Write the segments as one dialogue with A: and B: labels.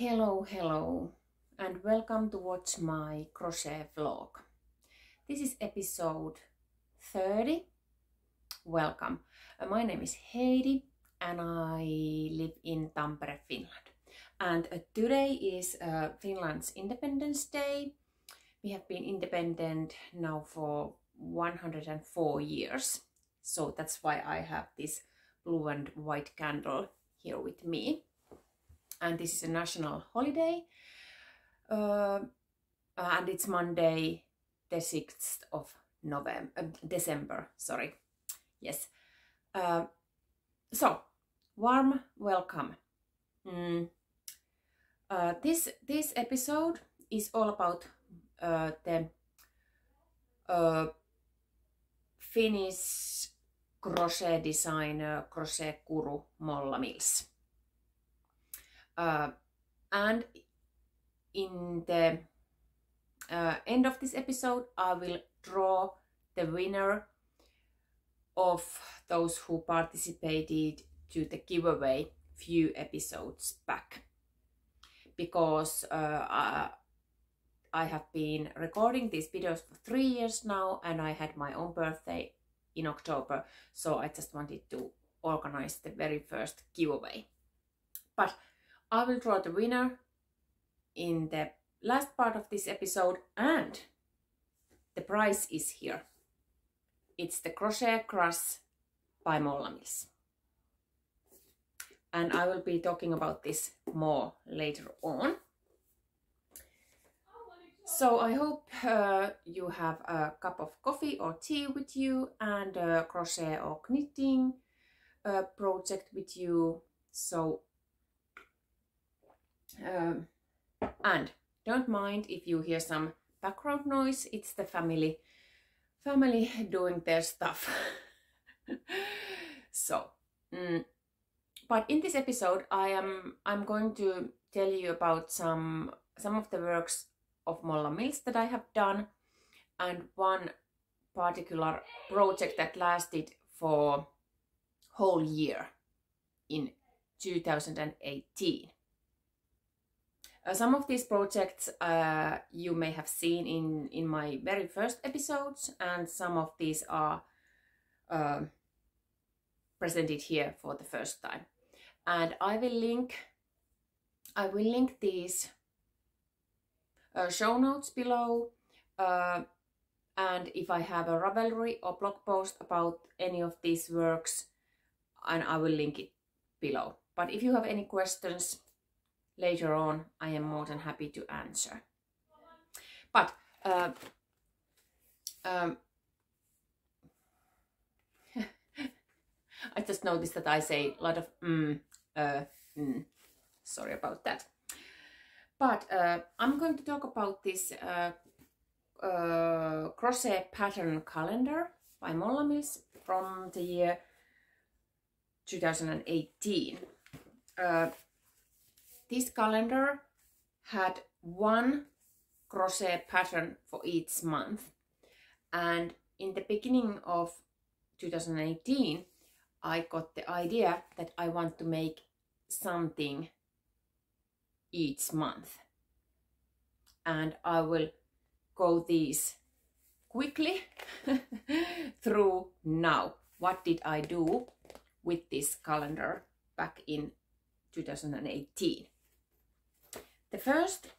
A: Hello, and welcome to watch my crochet vlog. This is episode 30. Welcome. My name is Heidi and I live in Tampere, Finland. And today is Finland's Independence Day. We have been independent now for 104 years. So that's why I have this blue and white candle here with me. And this is a national holiday, and it's Monday, the 6th of December. Sorry, yes. So warm welcome. This episode is all about the Finnish crochet designer, crochet guru Molla Mills. And in the end of this episode, I will draw the winner of those who participated to the giveaway few episodes back. Because I have been recording these videos for 3 years now, and I had my own birthday in October, so I just wanted to organize the very first giveaway. But I will draw the winner in the last part of this episode, and the prize is here. It's the Crochet Crush by Molla Mills. And I will be talking about this more later on. So I hope you have a cup of coffee or tea with you and a crochet or knitting project with you. So and don't mind if you hear some background noise. It's the family doing their stuff. So but in this episode I'm going to tell you about some of the works of Molla Mills that I have done, and one particular project that lasted for whole year in 2018. Some of these projects you may have seen in my very first episodes, and some of these are presented here for the first time. And I will link these show notes below, and if I have a Ravelry or blog post about any of these works, and I will link it below. But if you have any questions later on, I am more than happy to answer. But I just noticed that I say a lot of sorry about that. But I'm going to talk about this crochet pattern calendar by Molla Mills from the year 2018. This calendar had one crochet pattern for each month, and in the beginning of 2018 I got the idea that I want to make something each month, and I will go these quickly through now. What did I do with this calendar back in 2018? The first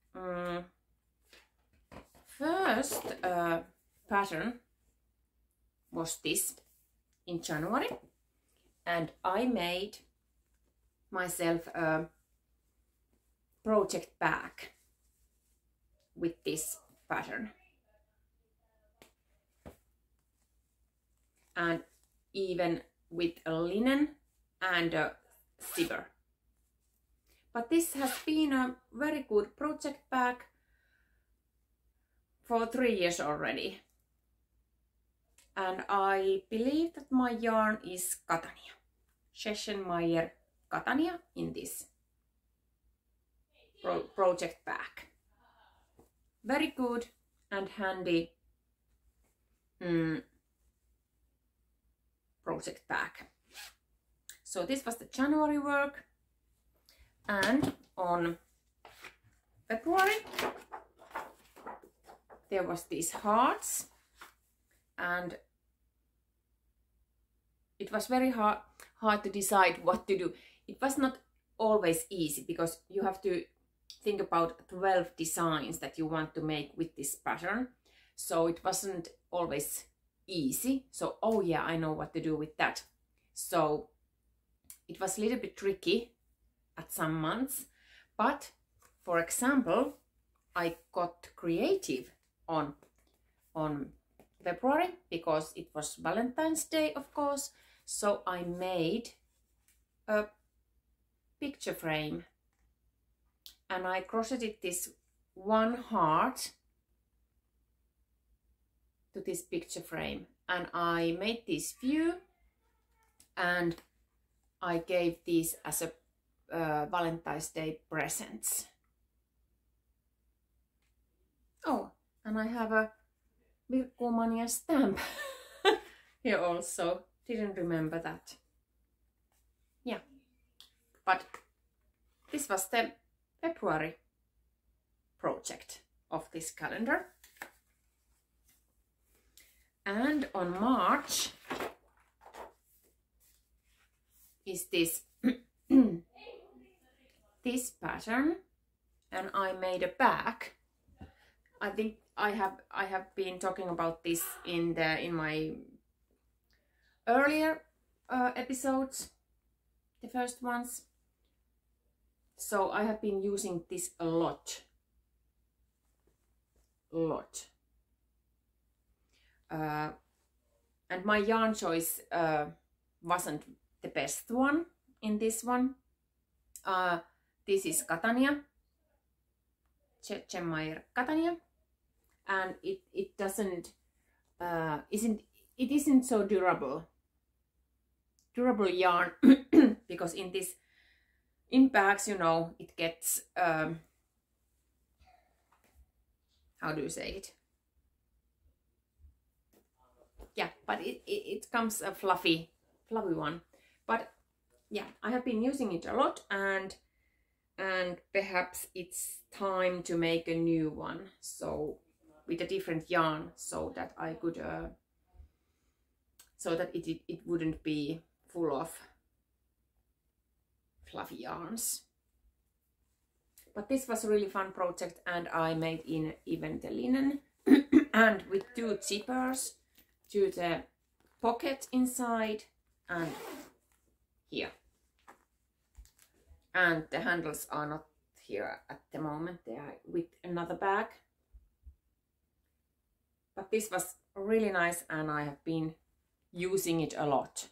A: pattern was this in January, and I made myself a project bag with this pattern, and even with a linen and a zipper. But this has been a very good project bag for 3 years already. And I believe that my yarn is Catania, Scheschenmayer Catania, in this project bag. Very good and handy project bag. So this was the January work, and on February. There was these hearts, and it was very hard to decide what to do. It was not always easy because you have to think about 12 designs that you want to make with this pattern. So it wasn't always easy. So, oh yeah, I know what to do with that. So it was a little bit tricky at some months. But for example, I got creative on February because it was Valentine's Day, of course. So I made a picture frame, and I crocheted this one heart to this picture frame, and I made this few, and I gave these as a Valentine's Day presents. Oh, and I have a Virkkuumania stamp here also. Didn't remember that. Yeah, but this was the February project of this calendar. And on March is this this pattern, and I made a bag. I think I have been talking about this in my earlier episodes, the first ones. So I have been using this a lot. And my yarn choice wasn't the best one in this one. This is Catania, Chetchemeyer Catania, and it doesn't isn't so durable yarn because in bags, you know, it gets how do you say it? Yeah, but it comes a fluffy one. But yeah, I have been using it a lot, and perhaps it's time to make a new one, so with a different yarn, so that I could so that it wouldn't be full of fluffy yarns. But this was a really fun project, and I made in even the linen and with 2 zippers to the pocket inside and here. And the handles are not here at the moment, they are with another bag. But this was really nice, and I have been using it a lot.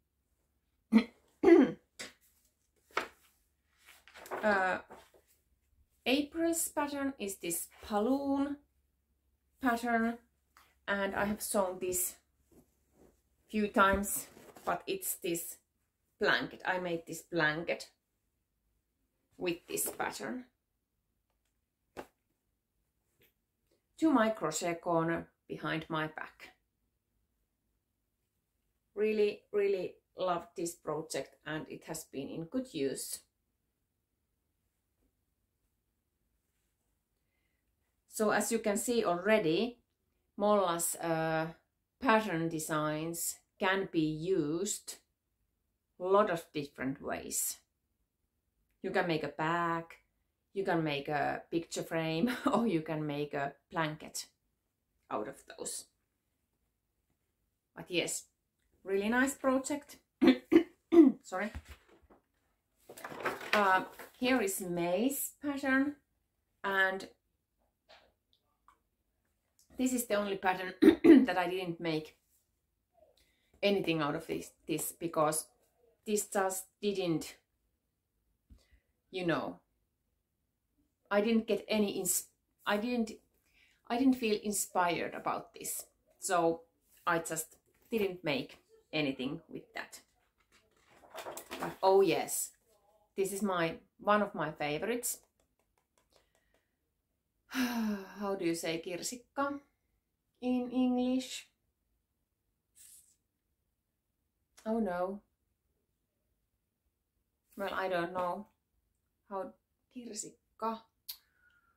A: April's pattern is this balloon pattern, and I have sewn this few times, but it's this blanket. I made this blanket with this pattern. To my crochet corner behind my back. Really loved this project, and it has been in good use. So as you can see already, Molla's pattern designs can be used a lot of different ways. You can make a bag, you can make a picture frame, or you can make a blanket out of those. But yes, really nice project. Sorry. Here is May's pattern, and this is the only pattern that I didn't make anything out of this because this just didn't, you know, I didn't get any I didn't feel inspired about this, so I just didn't make anything with that. But oh yes, this is one of my favorites. How do you say kirsikka in English? Oh no. Well, I don't know how kirsikka.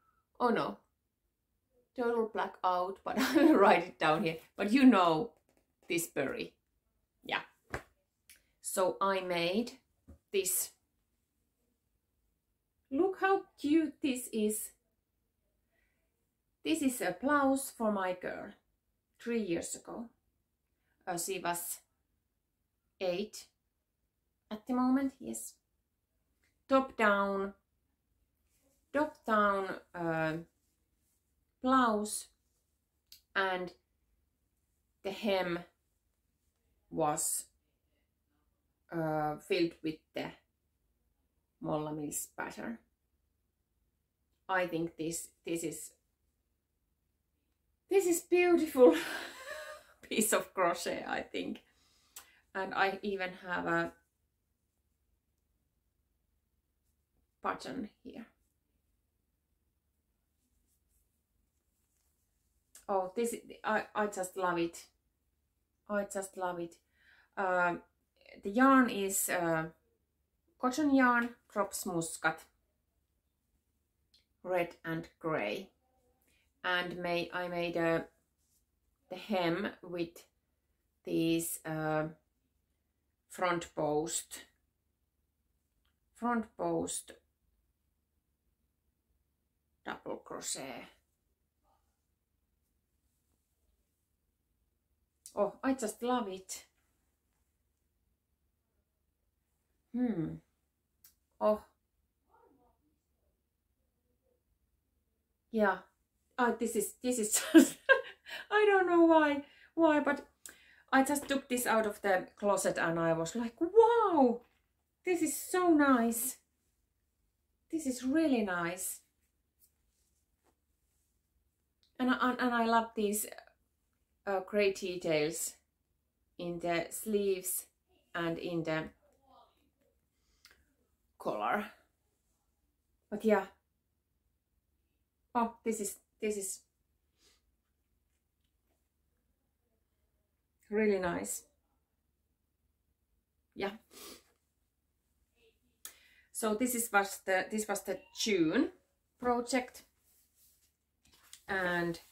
A: Oh no, total blackout, but I will write it down here. But you know this berry. Yeah. So I made this. Look how cute this is. This is a blouse for my girl 3 years ago. She was 8 at the moment, yes. Top down blouse, and the hem was filled with the Molla Mills pattern. I think this is beautiful piece of crochet, I think. And I even have a button here. Oh, this I just love it. I just love it. The yarn is cotton yarn, Drops Muscat, red and grey, and I made the hem with these front post double crochet. Oh, I just love it. Oh, yeah. Oh, this is just I don't know why, but I just took this out of the closet and I was like, wow, this is so nice. This is really nice. And I love these grey details in the sleeves and in the collar. But yeah. Oh, this is really nice. Yeah. So this was the June project, and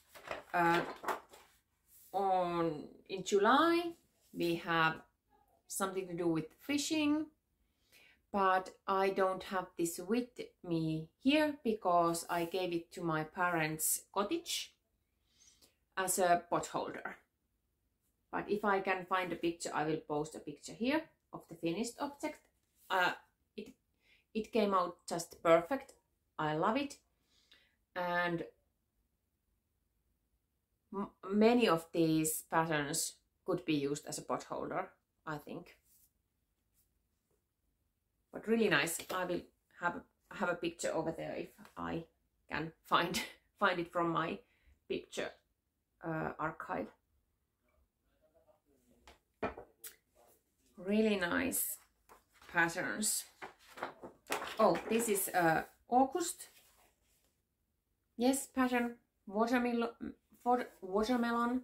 A: in July we have something to do with fishing, but I don't have this with me here because I gave it to my parents' cottage as a pot holder. But if I can find a picture, I will post a picture here of the finished object. It came out just perfect. I love it. And many of these patterns could be used as a pot holder, I think. But really nice. I will have a picture over there if I can find it from my picture archive. Really nice patterns. Oh, this is August. Yes, pattern watermelon.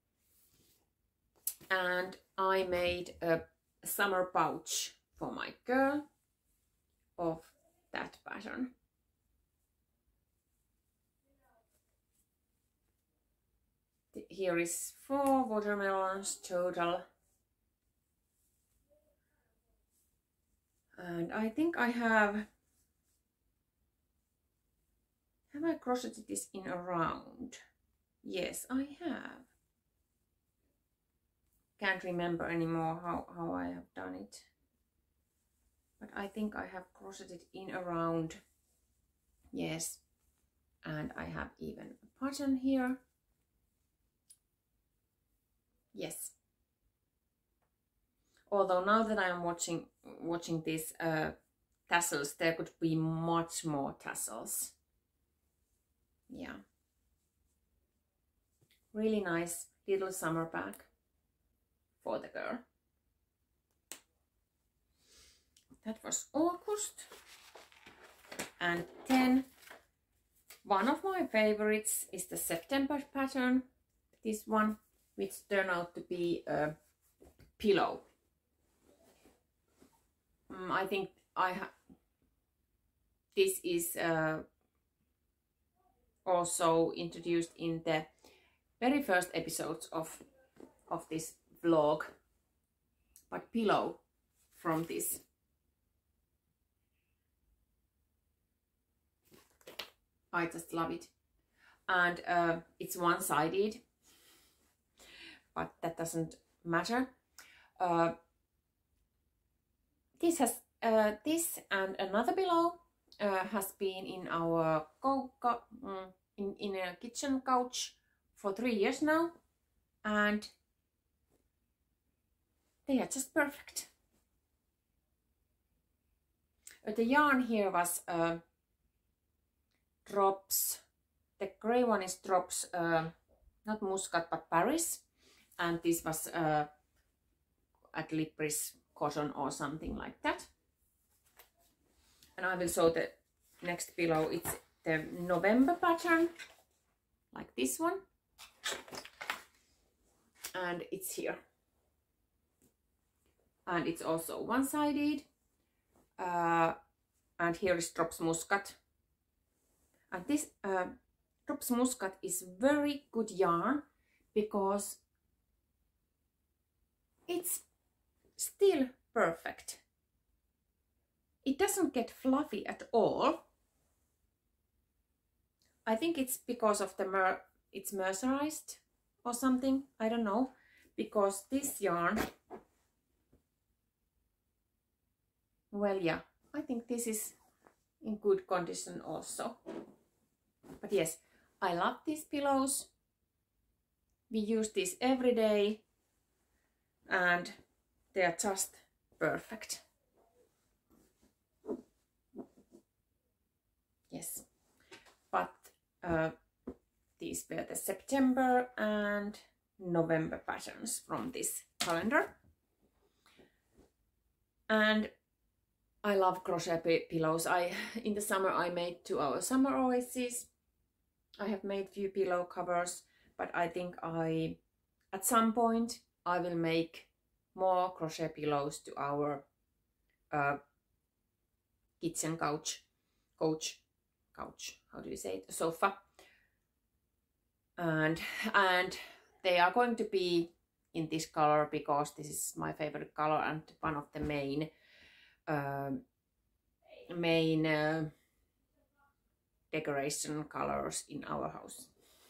A: And I made a summer pouch for my girl of that pattern. Here is 4 watermelons total. And I think I have I crocheted this in a round? Yes, I have. Can't remember anymore how I have done it. But I think I have crocheted in a round. Yes. And I have even a pattern here. Yes. Although now that I am watching these tassels, there could be much more tassels. Yeah. Really nice little summer bag for the girl. That was August. And then one of my favorites is the September pattern. This one, which turned out to be a pillow. I think this is also introduced in the very first episodes of this vlog, but pillow from this. I just love it. And it's one-sided, but that doesn't matter. This and another pillow has been in our in a kitchen couch for 3 years now, and they are just perfect. The yarn here was drops. The grey one is drops, not Muscat but Paris, and this was at Lipris cotton or something like that. And I will show the next pillow. It's the November pattern, like this one, and it's here. And it's also one-sided, and here is Drops Muscat. And this Drops Muscat is very good yarn because it's still perfect. It doesn't get fluffy at all. I think it's because of the it's mercerized or something, I don't know, because this yarn, well, yeah, I think this is in good condition also. But yes, I love these pillows. We use these every day and they are just perfect. Yes, but these were the September and November patterns from this calendar. And I love crochet pillows. In the summer I made 2 our summer oases. I have made few pillow covers, but I think at some point I will make more crochet pillows to our kitchen couch, how do you say it, sofa, and they are going to be in this color because this is my favorite color and one of the main decoration colors in our house.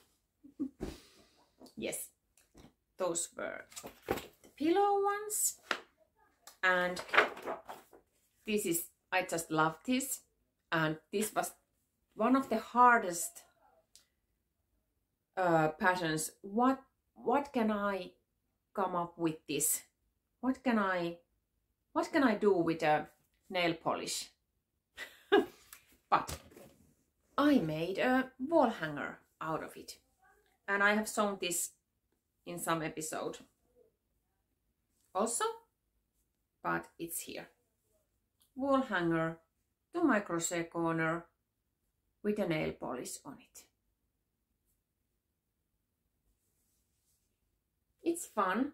A: Yes, those were the pillow ones, and this is, I just love this, and this was one of the hardest patterns. What can I come up with this? What can I do with a nail polish? But I made a wall hanger out of it, and I have shown this in some episode also, but it's here. Wall hanger to my crochet corner with a nail polish on it. It's fun.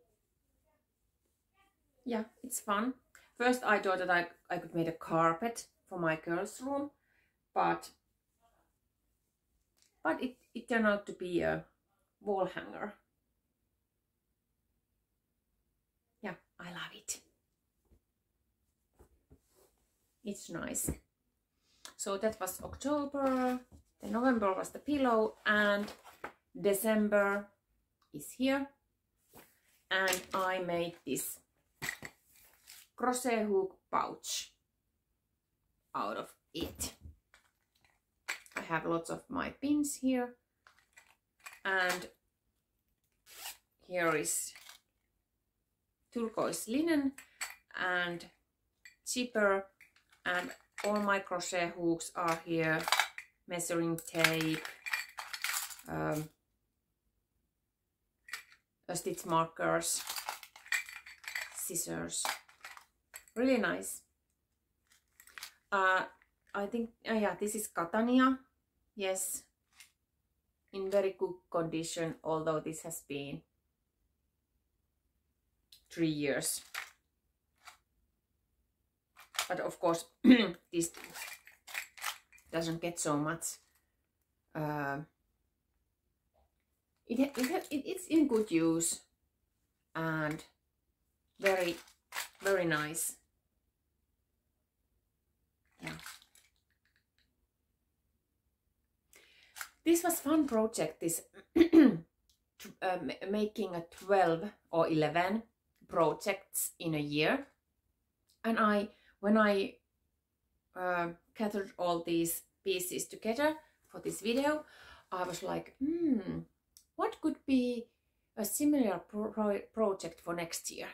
A: Yeah, it's fun. First I thought that I could make a carpet for my girls' room, but it turned out to be a wall hanger. Yeah, I love it. It's nice. So that was October, then November was the pillow, and December is here. And I made this crochet hook pouch out of it. I have lots of my pins here, and here is turquoise linen and zipper, and all my crochet hooks are here, measuring tape, stitch markers, scissors. Really nice. I think, yeah, this is Catania. Yes, in very good condition, although this has been 3 years. But of course, this doesn't get so much it's in good use and very, very nice. Yeah. This was fun project, this making a 12 or 11 projects in a year. And when I gathered all these pieces together for this video, I was like, what could be a similar project for next year?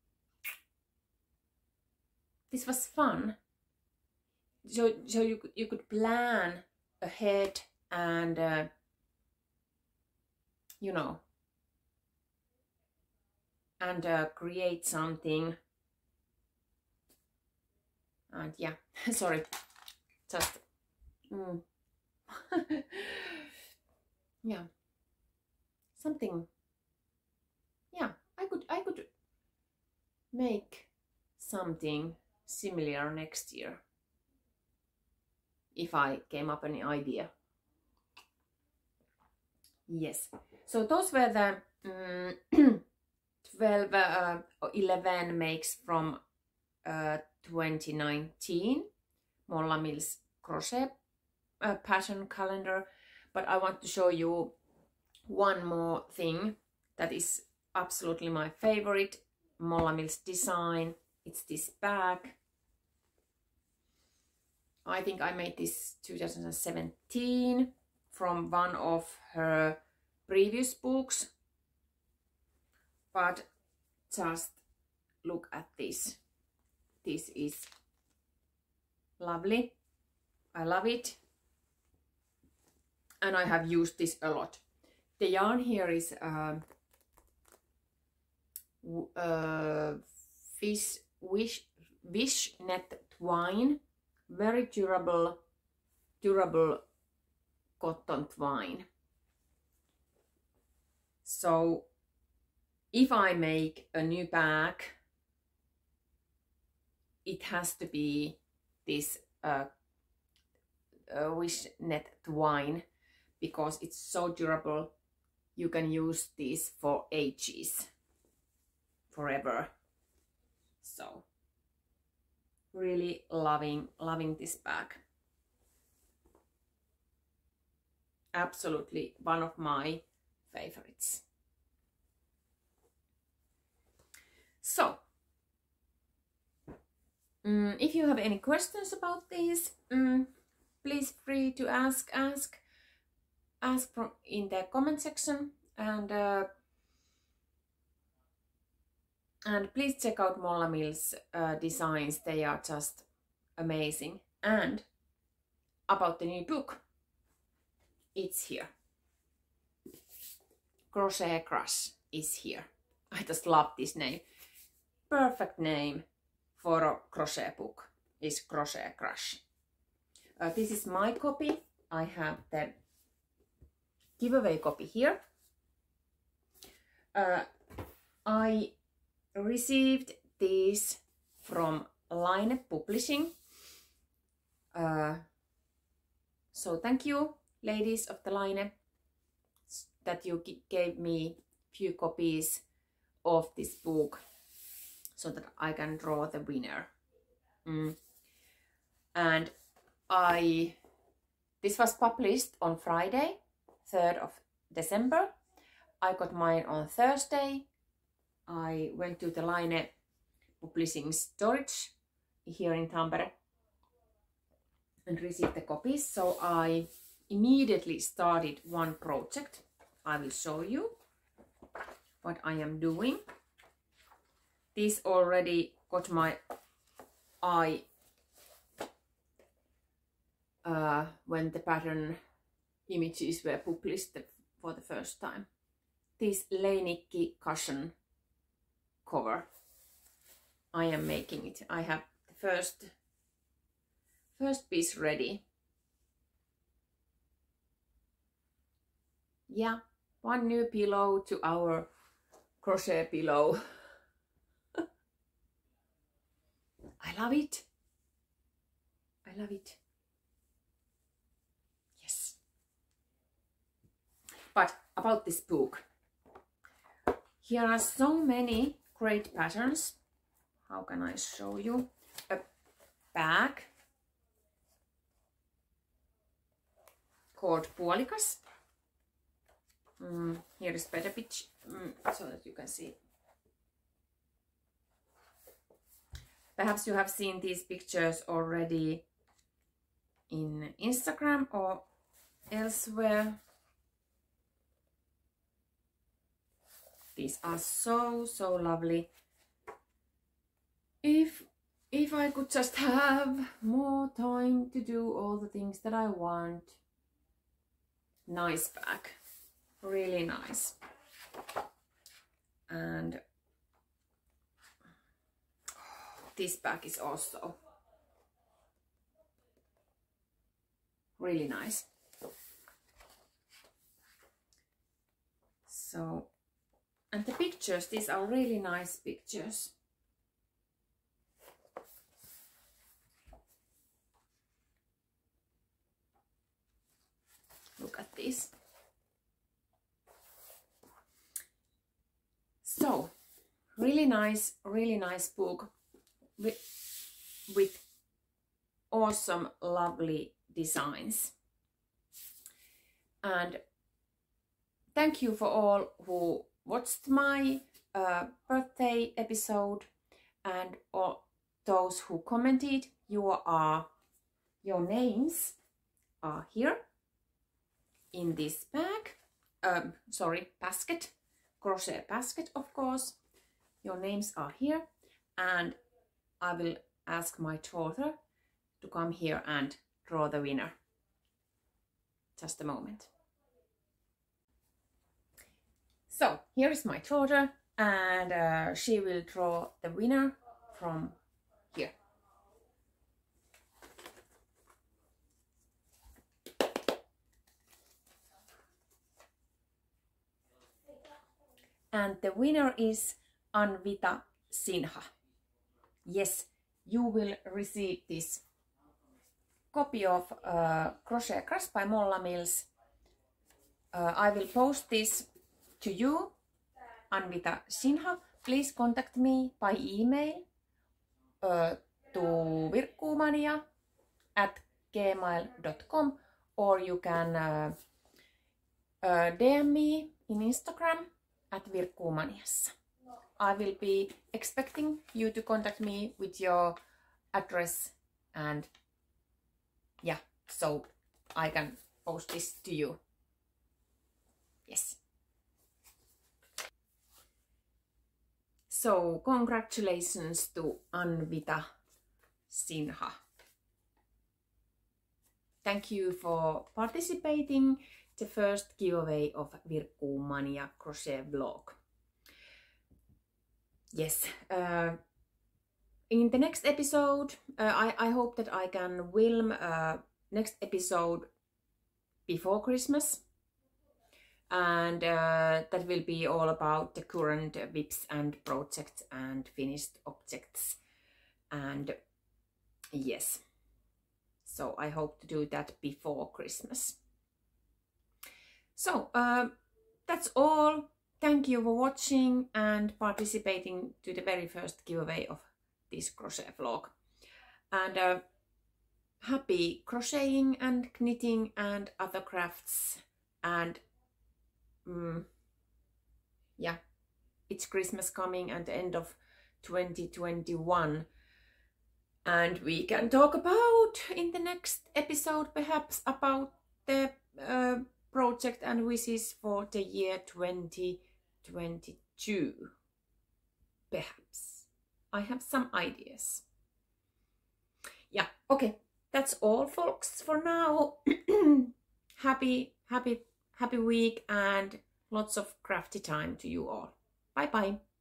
A: This was fun. So you could plan ahead and you know, and create something. And yeah, sorry, just yeah, something. Yeah, I could make something similar next year if I came up with an idea. Yes, so those were the 12 or 11 makes from 2019 Molla Mills crochet pattern calendar. But I want to show you one more thing that is absolutely my favorite Molla Mills design. It's this bag. I think I made this 2017 from one of her previous books. But just look at this. This is lovely. I love it. And I have used this a lot. The yarn here is fish net twine. Very durable cotton twine. So if I make a new bag, it has to be this wish net twine, because it's so durable. You can use this for ages, forever. So really loving this bag. Absolutely one of my favorites. So if you have any questions about this, please free to ask from in the comment section, and please check out Molla Mills designs. They are just amazing. And about the new book, it's here. Crochet Crush is here. I just love this name. Perfect name for a crochet book is Crochet Crush. This is my copy. I have the giveaway copy here. I received these from Line Publishing. So thank you, ladies of the Line, that you gave me few copies of this book so that I can draw the winner. And this was published on Friday, 3rd of December. I got mine on Thursday. I went to the Line Publishing storage here in Tampere and received the copies. So I immediately started one project. I will show you what I am doing. This already got my eye when the pattern images were published for the first time. This Leinikki cushion cover. I am making it. I have the first piece ready. Yeah, one new pillow to our crochet pillow. I love it. I love it. Yes. But about this book, here are so many great patterns. How can I show you? A bag called Puolikas. Here is better picture so that you can see. Perhaps you have seen these pictures already in Instagram or elsewhere. These are so lovely. If I could just have more time to do all the things that I want. Nice bag, really nice. And this bag is also really nice. So, and the pictures, these are really nice pictures. Look at this. So, really nice book with awesome, lovely designs. And thank you for all who watched my birthday episode, and all those who commented. Your names are here in this bag. Basket, crochet basket, of course. Your names are here, and I will ask my daughter to come here and draw the winner. Just a moment. So here is my daughter, and she will draw the winner from here. And the winner is Anvita Sinha. Yes, you will receive this copy of Crochet Crush by Molla Mills. I will post this to you, Anvita Sinha. Please contact me by email to virkkuumania@gmail.com, or you can DM me in Instagram at Virkkuumaniassa. I will be expecting you to contact me with your address, and yeah, so I can post this to you. Yes. So congratulations to Anvita Sinha. Thank you for participating the first giveaway of Virkkuumania crochet vlog. Yes, in the next episode, I hope that I can film next episode before Christmas, and that will be all about the current WIPs and projects and finished objects, and yes, so I hope to do that before Christmas. So that's all. Thank you for watching and participating to the very first giveaway of this crochet vlog. And happy crocheting and knitting and other crafts. And yeah, it's Christmas coming and the end of 2021. And we can talk about in the next episode perhaps about the project and wishes for the year 2022. Perhaps. I have some ideas. Yeah, okay. That's all, folks, for now. Happy week and lots of crafty time to you all. Bye bye.